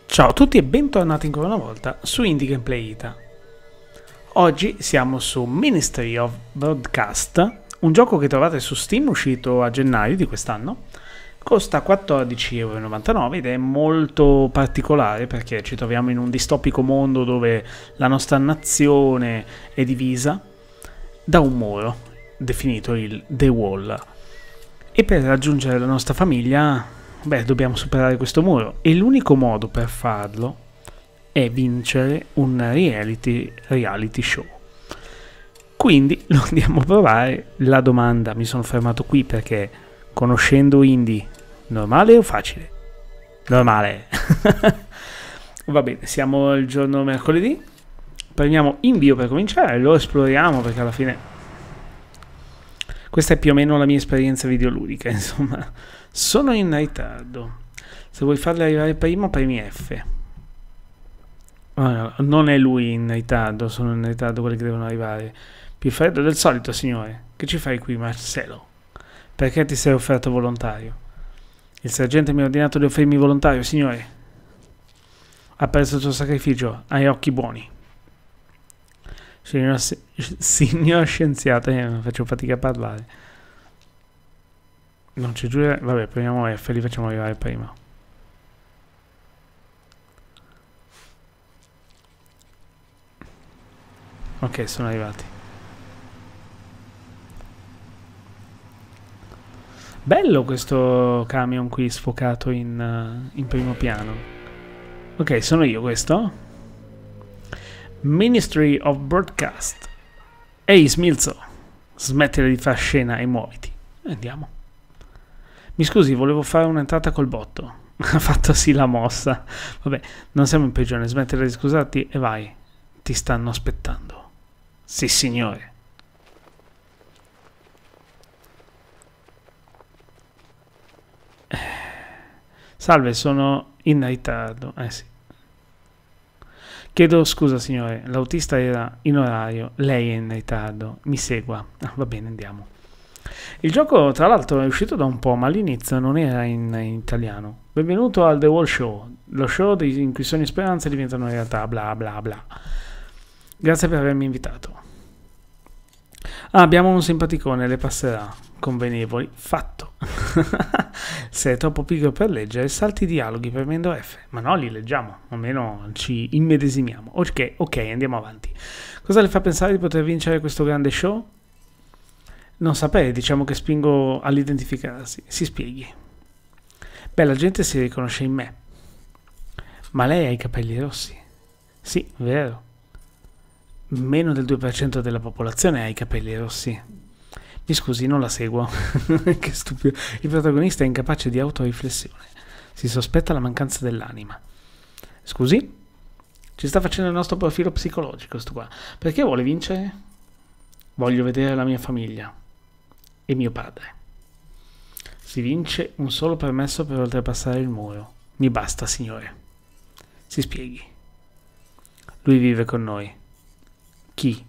Ciao a tutti e bentornati ancora una volta su Indie Gameplay Ita. Oggi siamo su Ministry of Broadcast, un gioco che trovate su Steam uscito a gennaio di quest'anno. Costa 14,99 € ed è molto particolare perché ci troviamo in un distopico mondo dove la nostra nazione è divisa da un muro, definito il The Wall. E per raggiungere la nostra famiglia dobbiamo superare questo muro e l'unico modo per farlo è vincere un reality show. Quindi lo andiamo a provare. La domanda, mi sono fermato qui perché conoscendo Indie, normale o facile? Normale. Va bene, siamo il giorno mercoledì, premiamo invio per cominciare, lo esploriamo perché alla fine questa è più o meno la mia esperienza videoludica, insomma. Sono in ritardo. Se vuoi farli arrivare prima, premi F. Oh, non è lui in ritardo, sono in ritardo quelli che devono arrivare. Più freddo del solito, signore. Che ci fai qui, Marcello? Perché ti sei offerto volontario? Il sergente mi ha ordinato di offrirmi volontario, signore. Apprezzo il tuo sacrificio, hai occhi buoni. Signor scienziato, faccio fatica a parlare. Non ci giuro, vabbè, prendiamo F, li facciamo arrivare prima. Ok, sono arrivati. Bello questo camion qui sfocato in primo piano. Ok, sono io questo. Ministry of Broadcast. Ehi Smilzo, smettila di far scena e muoviti. Andiamo. Mi scusi, volevo fare un'entrata col botto. Ha fatto sì la mossa. Vabbè, non siamo in prigione, smettila di scusarti e vai. Ti stanno aspettando. Sì, signore. Salve, sono in ritardo. Sì. Chiedo scusa, signore. L'autista era in orario. Lei è in ritardo. Mi segua. Va bene, andiamo. Il gioco, tra l'altro, è uscito da un po', ma all'inizio non era in italiano. Benvenuto al The Wall Show, lo show in cui sogni e speranze diventano realtà, bla bla bla. Grazie per avermi invitato. Abbiamo un simpaticone, le passerà. Convenevoli, fatto. Se è troppo pigro per leggere, salti i dialoghi premendo F. Ma no, li leggiamo, almeno ci immedesimiamo. Ok, andiamo avanti. Cosa le fa pensare di poter vincere questo grande show? Non sapere, diciamo che spingo all'identificarsi. Si spieghi. Beh, la gente si riconosce in me. Ma lei ha i capelli rossi? Sì, vero. Meno del 2% della popolazione ha i capelli rossi. Mi scusi, non la seguo. Che stupido. Il protagonista è incapace di autoriflessione. Si sospetta la mancanza dell'anima. Scusi? Ci sta facendo il nostro profilo psicologico, sto qua. Perché vuole vincere? Voglio vedere la mia famiglia. E mio padre. Si vince un solo permesso per oltrepassare il muro. Mi basta, signore. Si spieghi. Lui vive con noi. Chi?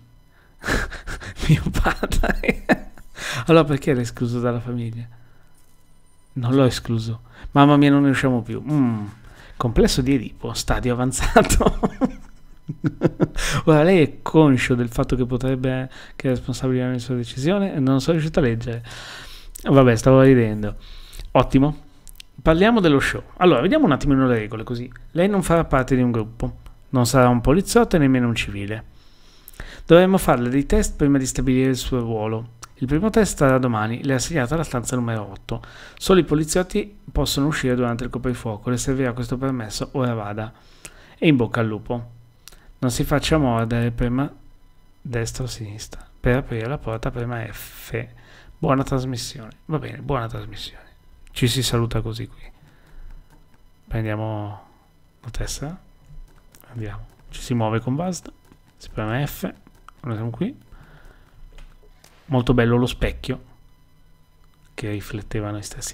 Mio padre. Allora perché l'hai escluso dalla famiglia? Non l'ho escluso. Mamma mia, non ne usciamo più. Complesso di Edipo, stadio avanzato. Ora lei è conscio del fatto che potrebbe che è responsabile della sua decisione e non sono riuscito a leggere. Vabbè, stavo ridendo. Ottimo. Parliamo dello show. Allora, vediamo un attimino le regole così. Lei non farà parte di un gruppo, non sarà un poliziotto e nemmeno un civile. Dovremmo farle dei test prima di stabilire il suo ruolo. Il primo test sarà domani, le è assegnata la stanza numero 8. Solo i poliziotti possono uscire durante il coprifuoco, le servirà questo permesso, ora vada. E in bocca al lupo. Non si faccia mordere, prima destra o sinistra. Per aprire la porta prema F. Buona trasmissione. Va bene, buona trasmissione. Ci si saluta così qui. Prendiamo la tessera. Andiamo. Ci si muove con basta. Si preme F. Noi siamo qui. Molto bello lo specchio che rifletteva noi stessi.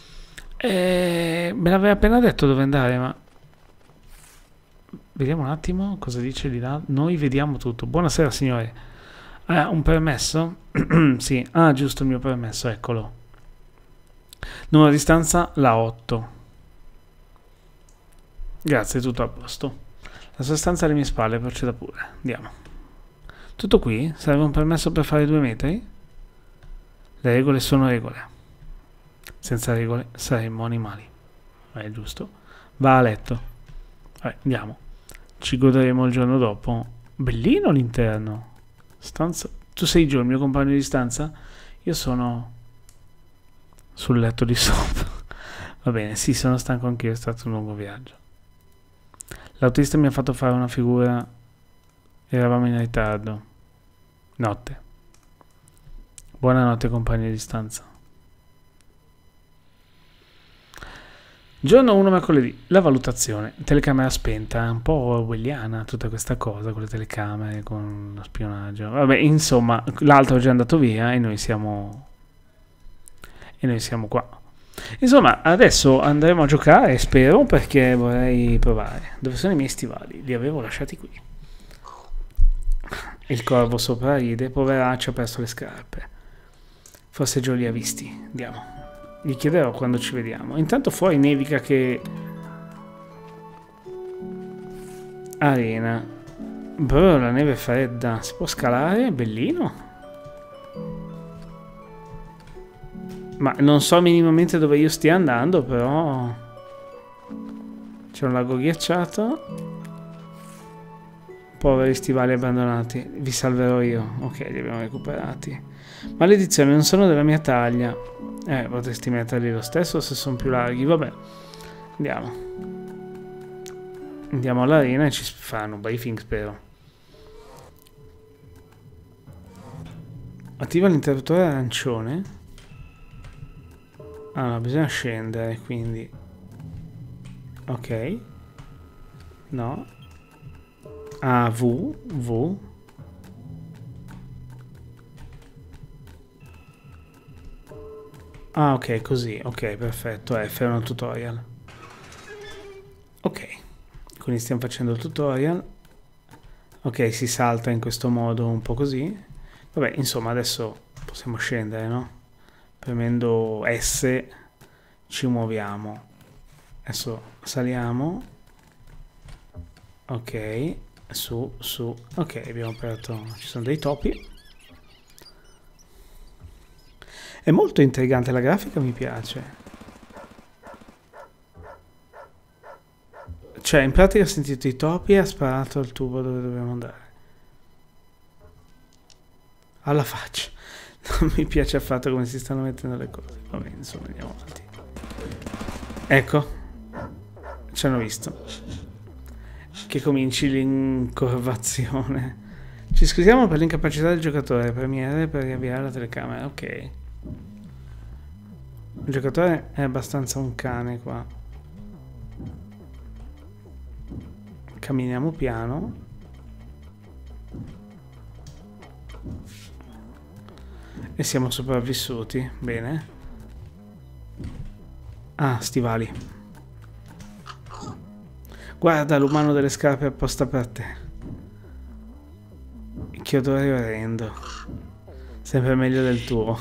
Me l'aveva appena detto dove andare, ma vediamo un attimo cosa dice di là. Noi vediamo tutto. Buonasera signore. Un permesso? Sì, giusto il mio permesso, eccolo. Numero di stanza la 8. Grazie, tutto a posto. La sua stanza alle mie spalle, proceda pure. Andiamo. Tutto qui? Serve un permesso per fare 2 metri? Le regole sono regole. Senza regole saremmo animali. È giusto. Va a letto. Vabbè, andiamo. Ci godremo il giorno dopo. Bellino l'interno. Stanza. Tu sei giù, il mio compagno di stanza? Io sono sul letto di sopra. Va bene, sì, sono stanco anch'io, è stato un lungo viaggio. L'autista mi ha fatto fare una figura. Eravamo in ritardo. Notte. Buonanotte, compagni di stanza. Giorno 1 mercoledì. La valutazione. Telecamera spenta. Un po' orwelliana tutta questa cosa con le telecamere, con lo spionaggio. Vabbè, insomma, l'altro è già andato via e noi siamo qua. Insomma, adesso andremo a giocare, spero, perché vorrei provare. Dove sono i miei stivali? Li avevo lasciati qui. Il corvo sopra ride. Poveraccio, ha perso le scarpe. Forse già li ha visti. Andiamo. Gli chiederò quando ci vediamo. Intanto fuori nevica che... Arena. Bro, la neve è fredda. Si può scalare? Bellino. Ma non so minimamente dove io stia andando, però... C'è un lago ghiacciato. Poveri stivali abbandonati. Vi salverò io. Ok, li abbiamo recuperati. Maledizione, non sono della mia taglia. Potresti metterli lo stesso se sono più larghi. Vabbè, andiamo. Andiamo all'arena e ci fanno un briefing, spero. Attiva l'interruttore arancione. Ah, no, bisogna scendere, quindi. Ok. No. Ah, V. Ah, ok, così. Ok, perfetto. F è un tutorial. Ok. Quindi stiamo facendo il tutorial. Ok, si salta in questo modo un po' così. Vabbè, insomma, adesso possiamo scendere, no? Premendo S ci muoviamo. Adesso saliamo. Ok. Su. Ok, abbiamo aperto. Ci sono dei topi. È molto intrigante, la grafica mi piace. Cioè, in pratica ha sentito i topi e ha sparato al tubo dove dobbiamo andare. Alla faccia. Non mi piace affatto come si stanno mettendo le cose. Vabbè, insomma, andiamo avanti. Ecco. Ci hanno visto. Che cominci l'incorvazione. Ci scusiamo per l'incapacità del giocatore. Premiere per riavviare la telecamera. Ok. Il giocatore è abbastanza un cane qua. Camminiamo piano. E siamo sopravvissuti. Bene. Ah, stivali. Guarda l'umano delle scarpe apposta per te. Che odore orrendo. Sempre meglio del tuo.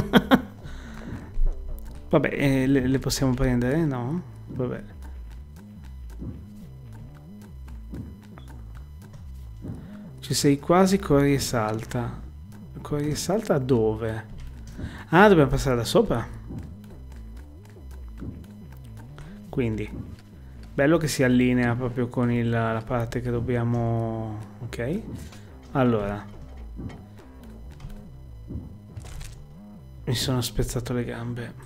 Vabbè, le possiamo prendere? No? Vabbè. Ci sei quasi, corri e salta. Corri e salta dove? Ah, dobbiamo passare da sopra. Quindi, bello che si allinea proprio con la parte che dobbiamo... Ok. Allora. Mi sono spezzato le gambe.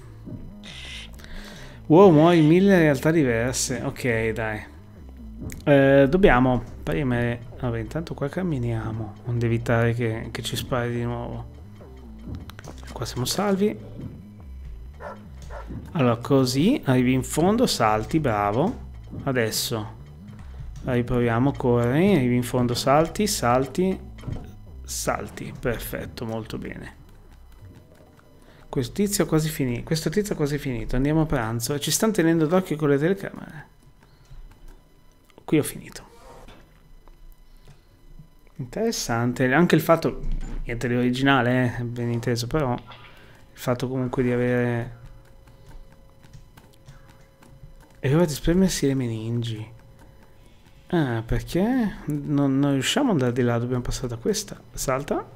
Wow, muovi 1000 realtà diverse. Ok, dai. Dobbiamo premere. Vabbè, intanto qua camminiamo. Onde evitare che ci spari di nuovo. Qua siamo salvi. Allora, così arrivi in fondo, salti, bravo. Adesso riproviamo, corri, arrivi in fondo, salti, salti, salti. Perfetto, molto bene. Questo tizio è quasi finito. Andiamo a pranzo. Ci stanno tenendo d'occhio con le telecamere. Qui ho finito. Interessante. Anche il fatto, niente di originale, ben inteso, però il fatto comunque di avere... E ora di spremersi le meningi. Ah, perché non riusciamo ad andare di là, dobbiamo passare da questa. Salta.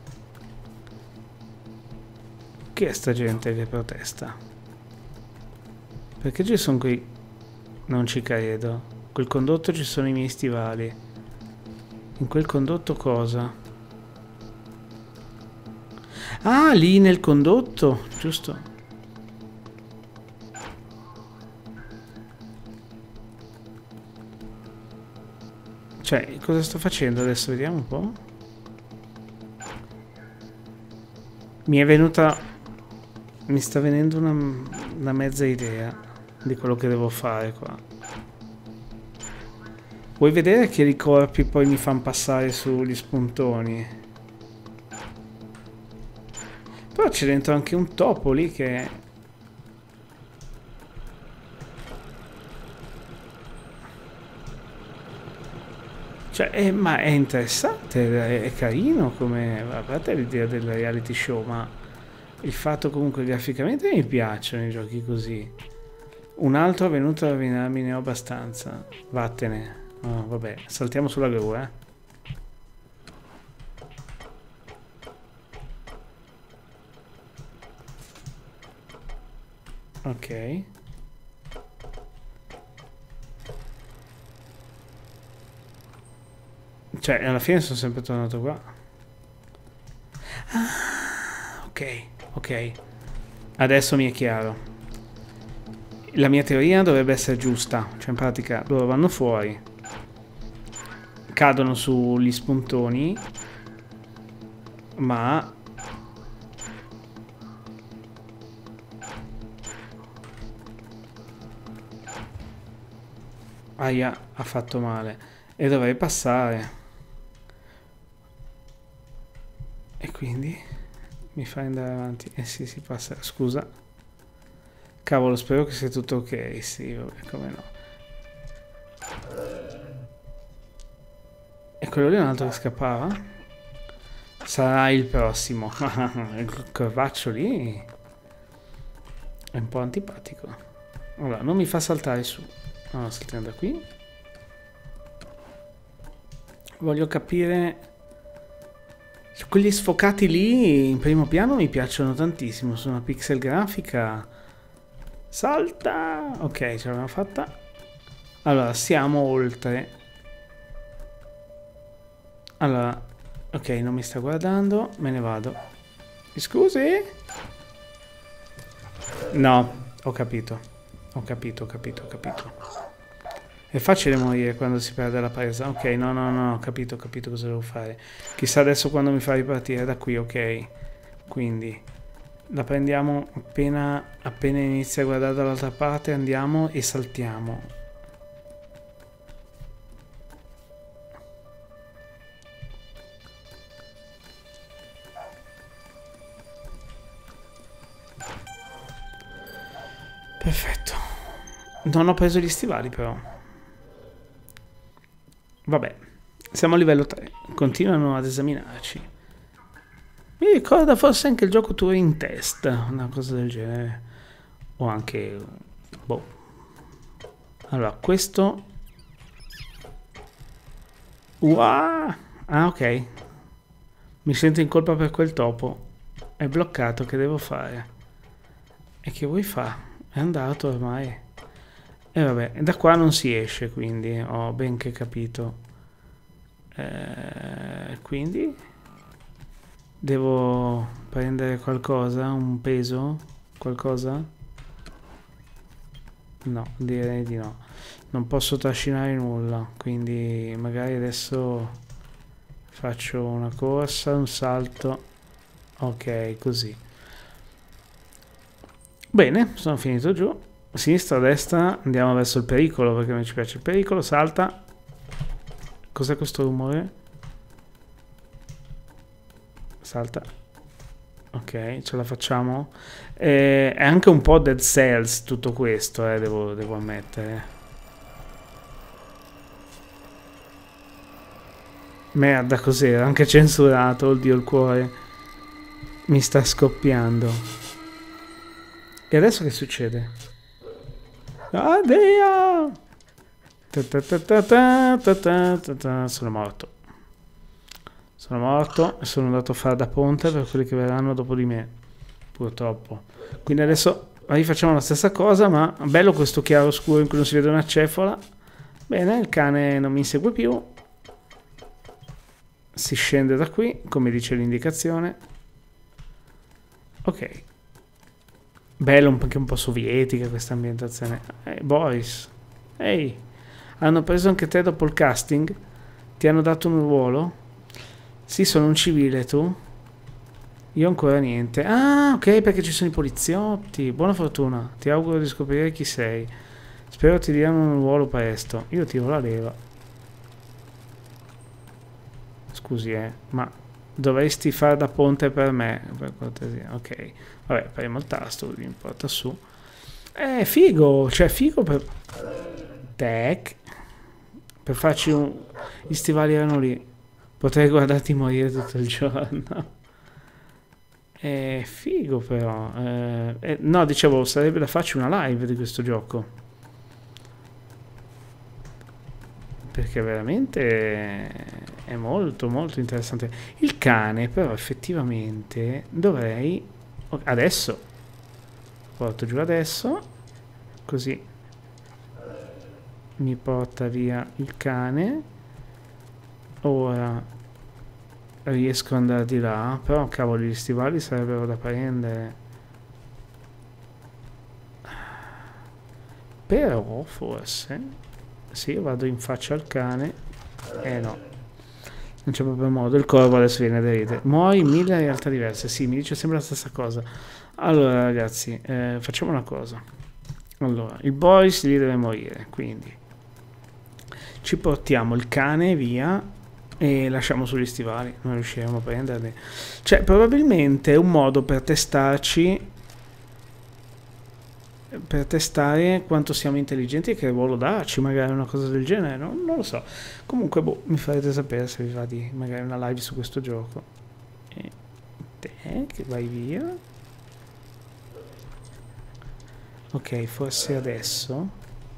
Chi è sta gente che protesta? Perché ci sono qui? Non ci credo. Quel condotto ci sono i miei stivali. In quel condotto cosa? Ah, lì nel condotto, giusto? Cioè, cosa sto facendo adesso? Vediamo un po'. Mi è venuta... Mi sta venendo una mezza idea di quello che devo fare qua. Vuoi vedere che i corpi poi mi fanno passare sugli spuntoni? Però c'è dentro anche un topo lì che... Cioè, ma è interessante, è carino come... A parte l'idea del reality show, ma il fatto comunque graficamente mi piacciono i giochi così. Un altro è venuto a rovinarmi, ne ho abbastanza. Vattene. Oh, vabbè, saltiamo sulla gru, eh. Ok. Cioè, alla fine sono sempre tornato qua. Ah, ok, ok. Adesso mi è chiaro. La mia teoria dovrebbe essere giusta. Cioè, in pratica, loro vanno fuori. Cadono sugli spuntoni. Ma... Aia, ha fatto male. E dovrei passare. E quindi mi fai andare avanti. Eh sì, si passa. Scusa. Cavolo, spero che sia tutto ok. Sì, vabbè, come no. E quello lì è un altro che scappava? Sarà il prossimo. Il corvaccio lì è un po' antipatico. Allora, non mi fa saltare su. Allora, saltiamo da qui. Voglio capire... Quegli sfocati lì in primo piano mi piacciono tantissimo. Su una pixel grafica. Salta! Ok, ce l'abbiamo fatta. Allora, siamo oltre. Allora, ok, non mi sta guardando. Me ne vado. Mi scusi? No, ho capito. Ho capito. È facile morire quando si perde la presa. Ok, no, ho capito cosa devo fare. Chissà adesso quando mi fa ripartire da qui, ok. Quindi la prendiamo appena inizia a guardare dall'altra parte, andiamo e saltiamo. Perfetto. Non ho preso gli stivali però. Vabbè, siamo a livello 3. Continuano ad esaminarci. Mi ricorda forse anche il gioco Turing Test, una cosa del genere. O anche... boh. Allora, questo... Ah, ok. Mi sento in colpa per quel topo. È bloccato, che devo fare? E che vuoi fare? È andato ormai. E vabbè, da qua non si esce, quindi ho ben che capito. Quindi devo prendere qualcosa, un peso, qualcosa? No, direi di no. Non posso trascinare nulla, quindi magari adesso faccio una corsa, un salto. Ok, così. Bene, sono finito giù. A sinistra, a destra, andiamo verso il pericolo perché non ci piace il pericolo. Salta. Cos'è questo rumore? Salta. Ok, ce la facciamo. È anche un po' Dead Cells tutto questo, devo ammettere. Merda, cos'era? Anche censurato, oddio il cuore. Mi sta scoppiando. E adesso che succede? Addio! Sono morto. Sono morto e sono andato a fare da ponte per quelli che verranno dopo di me, purtroppo. Quindi adesso rifacciamo la stessa cosa, ma bello questo chiaro scuro in cui non si vede una cefola. Bene, il cane non mi insegue più. Si scende da qui, come dice l'indicazione. Ok. Bello, anche un po' sovietica questa ambientazione. Boris. Ehi, hanno preso anche te dopo il casting? Ti hanno dato un ruolo? Sì, sono un civile, tu? Io ancora niente. Ah, ok, perché ci sono i poliziotti. Buona fortuna. Ti auguro di scoprire chi sei. Spero ti diano un ruolo presto. Io tiro la leva. Scusi, ma dovresti fare da ponte per me, per cortesia. Ok. Vabbè, premo il tasto, mi porta su. Figo. Cioè, figo per... Tech. Per farci un... Gli stivali erano lì. Potrei guardarti morire tutto il giorno. È figo però. No, dicevo, sarebbe da farci una live di questo gioco. Perché veramente è molto molto interessante. Il cane però effettivamente dovrei... Adesso. Porto giù adesso. Così. Mi porta via il cane. Ora riesco ad andare di là, però cavolo, gli stivali sarebbero da prendere. Però forse sì, vado in faccia al cane. No, non c'è proprio modo. Il corvo adesso viene da ridere. Muori in 1000 realtà diverse. Sì, mi dice sempre la stessa cosa. Allora ragazzi, facciamo una cosa. Allora, il Boris lì deve morire, quindi ci portiamo il cane via e lasciamo sugli stivali, non riusciremo a prenderli. Cioè, probabilmente è un modo per testarci, per testare quanto siamo intelligenti e che ruolo darci, magari una cosa del genere, non lo so. Comunque, boh, mi farete sapere se vi va di magari una live su questo gioco. E te che vai via. Ok, forse adesso...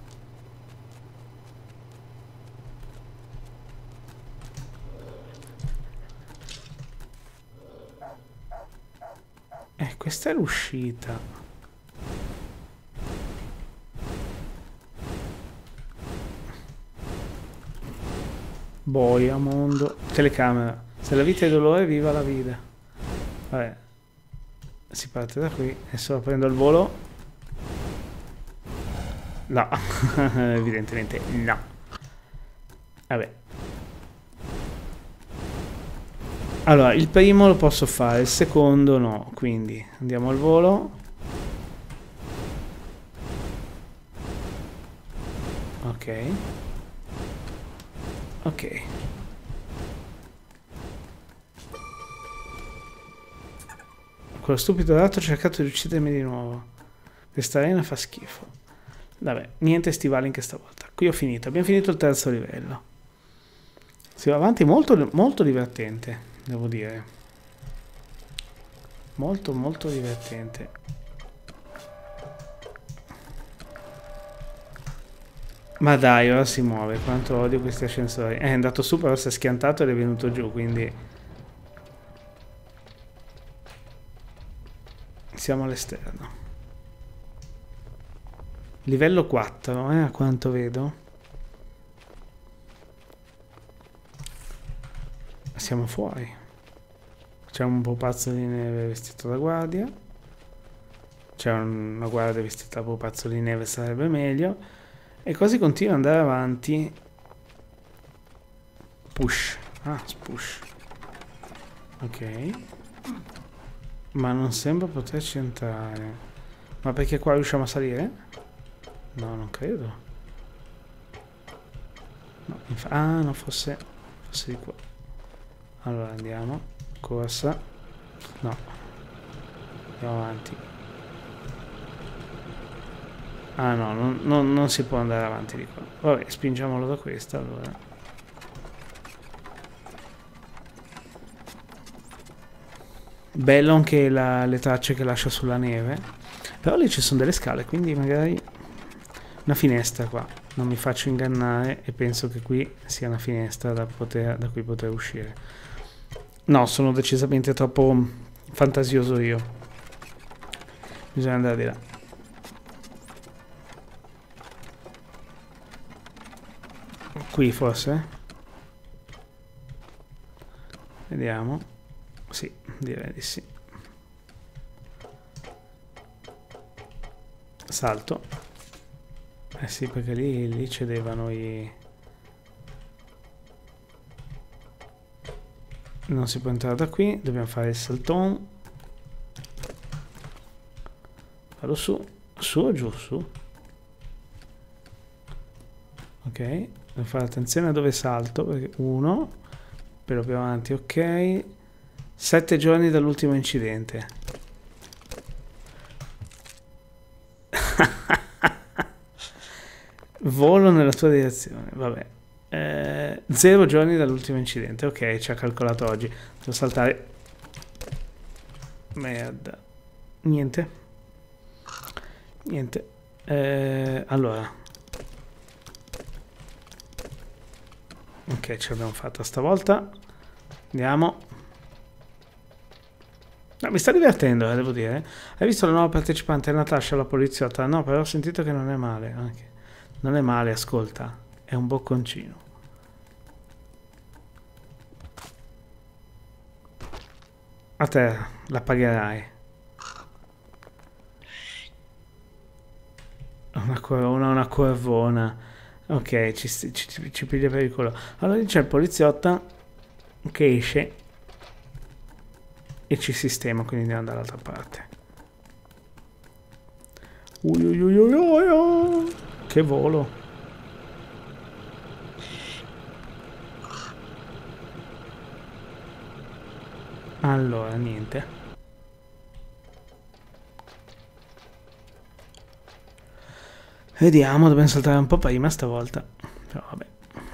questa è l'uscita. Boia, mondo. Telecamera. Se la vita è dolore, viva la vita. Vabbè. Si parte da qui. Adesso prendo il volo. No. Evidentemente no. Vabbè. Allora, il primo lo posso fare, il secondo no, quindi andiamo al volo. Ok. Ok. Quello stupido ratto ha cercato di uccidermi di nuovo. Questa arena fa schifo. Vabbè, niente stivali anche stavolta. Qui ho finito, abbiamo finito il terzo livello. Si va avanti molto, molto divertente. Devo dire, molto molto divertente. Ma dai, ora si muove. Quanto odio questi ascensori. È andato su, però si è schiantato ed è venuto giù, quindi siamo all'esterno. Livello 4, a quanto vedo. Siamo fuori. C'è un pupazzo di neve vestito da guardia. C'è una guardia vestita da pupazzo di neve, sarebbe meglio. E così continua ad andare avanti. Push. Ah, push. Ok. Ma non sembra poterci entrare. Ma perché qua riusciamo a salire? No, non credo. No, ah, no, fosse di qua. Allora andiamo, corsa, no, andiamo avanti. Ah no, non si può andare avanti di qua. Vabbè, spingiamolo da questa allora. Bello anche le tracce che lascia sulla neve. Però lì ci sono delle scale, quindi magari una finestra qua, non mi faccio ingannare e penso che qui sia una finestra da cui poter uscire. No, sono decisamente troppo fantasioso io. Bisogna andare di là. Qui forse? Vediamo. Sì, direi di sì. Salto. Eh sì, perché lì cedevano i... Non si può entrare da qui, dobbiamo fare il saltone. Vado su, su o giù, su. Ok, devo fare attenzione a dove salto, perché 1, però più avanti, ok. 7 giorni dall'ultimo incidente. Volo nella tua direzione, vabbè. 0 giorni dall'ultimo incidente, ok, ci ha calcolato oggi. Devo saltare. Merda. Niente. Niente. Allora. Ok, ce l'abbiamo fatta stavolta. Andiamo. No, mi sta divertendo, devo dire. Hai visto la nuova partecipante, Natasha, la poliziotta? No, però ho sentito che non è male. Anche. Non è male, ascolta. È un bocconcino. A te, la pagherai. Una corvona. Ok, ci piglia per il culo. Allora c'è il poliziotta che esce e ci sistema, quindi andiamo dall'altra parte. Che volo. Allora, niente. Vediamo, dobbiamo saltare un po' prima stavolta. Però vabbè.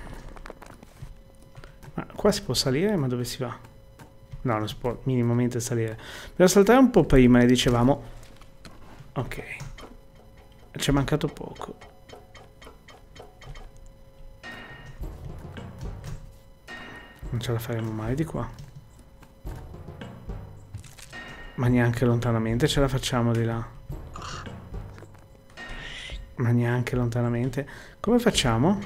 Ma qua si può salire, ma dove si va? No, non si può minimamente salire. Dobbiamo saltare un po' prima, dicevamo. Ok. Ci è mancato poco. Non ce la faremo mai di qua. Ma neanche lontanamente ce la facciamo di là. Ma neanche lontanamente. Come facciamo?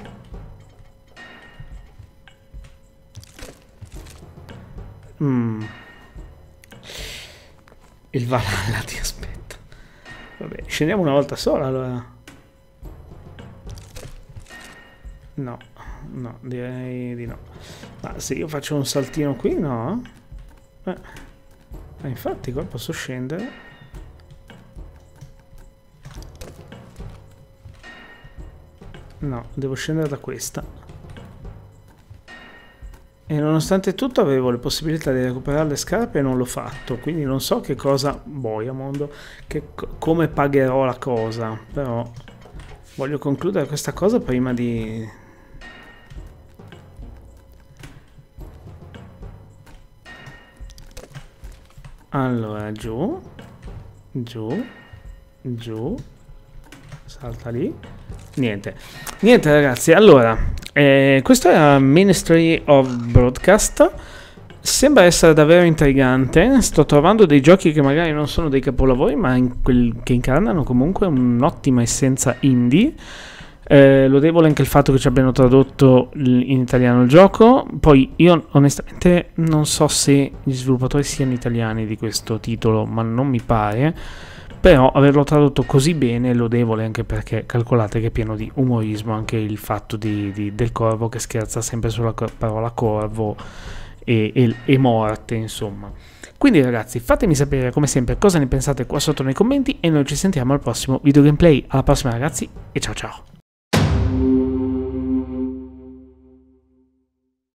Il Valhalla ti aspetta. Vabbè, scendiamo una volta sola allora. No, no, direi di no. Ma se io faccio un saltino qui, no? Infatti qua posso scendere. No, devo scendere da questa. E nonostante tutto avevo le possibilità di recuperare le scarpe e non l'ho fatto. Quindi non so che cosa... Boia mondo. Come pagherò la cosa. Però voglio concludere questa cosa prima di... Allora, giù. Giù. Giù. Salta lì. Niente ragazzi, allora questo era Ministry of Broadcast. Sembra essere davvero intrigante. Sto trovando dei giochi che magari non sono dei capolavori, ma che incarnano comunque un'ottima essenza indie. Lodevole anche il fatto che ci abbiano tradotto in italiano il gioco. Poi io onestamente non so se gli sviluppatori siano italiani di questo titolo, ma non mi pare. Però averlo tradotto così bene è lodevole, anche perché calcolate che è pieno di umorismo anche il fatto del corvo che scherza sempre sulla parola corvo e morte, insomma. Quindi ragazzi, fatemi sapere come sempre cosa ne pensate qua sotto nei commenti e noi ci sentiamo al prossimo video gameplay. Alla prossima ragazzi e ciao ciao!